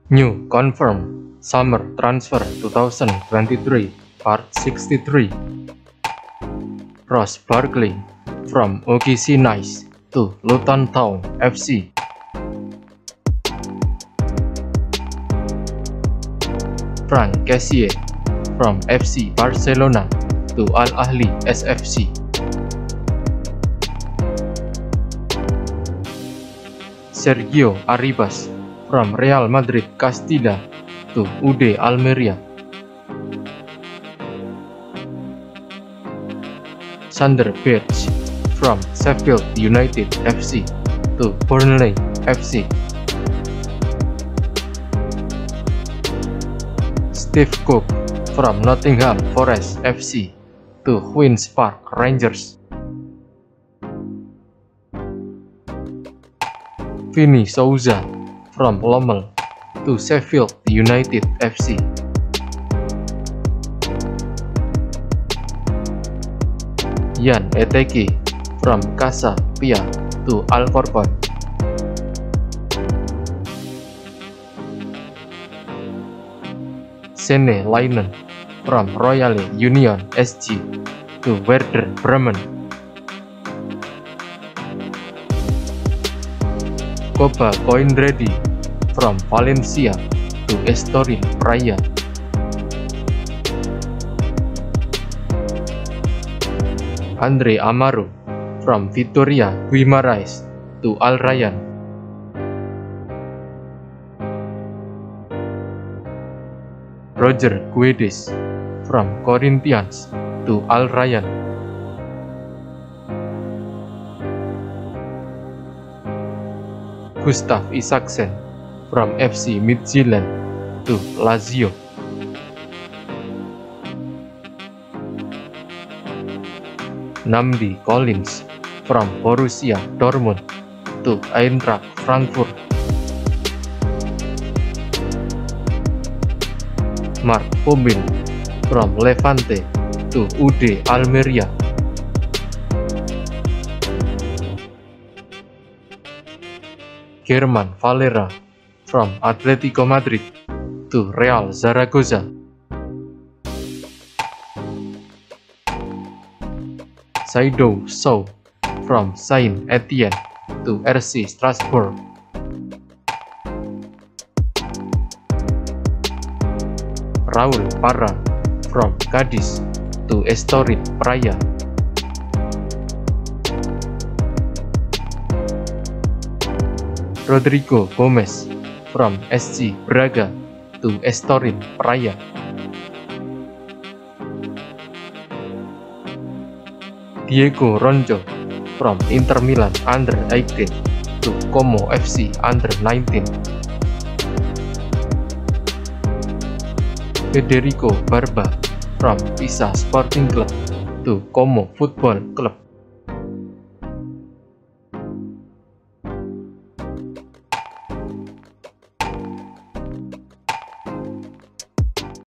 New confirmed summer transfer 2023 part 63. Ross Barkley from OKC Nice to Luton Town FC. Franck Kessié from FC Barcelona to Al Ahly SFC. Sergio Arribas from Real Madrid Castilla to UD Almeria. Sander Berge from Sheffield United FC to Burnley FC. Steve Cook from Nottingham Forest FC to Queen's Park Rangers. Vini Souza from Lommel to Sheffield United FC. Jan Eteke from Casa Pia to Alcorcon. Senne Lainen from Royal Union SG to Werder Bremen. Koba Koinredi from Valencia to Estoril Praia. Andre Amaro from Vitória Guimarães to Al Rayyan. Roger Guedes from Corinthians to Al Rayyan. Gustav Isaksen from FC Midtjylland to Lazio. Namdi Collins from Borussia Dortmund to Eintracht Frankfurt. Marc Pombin from Levante to UD Almeria. German Valera from Atletico Madrid to Real Zaragoza. Seydou Sow from Saint Etienne to RC Strasbourg. Raul Parra from Cadiz to Estoril Praia. Rodrigo Gomes from SC Braga to Estoril Praia. Diego Ronjo from Inter Milan under 18 to Como FC under 19. Federico Barba from Pisa Sporting Club to Como Football Club.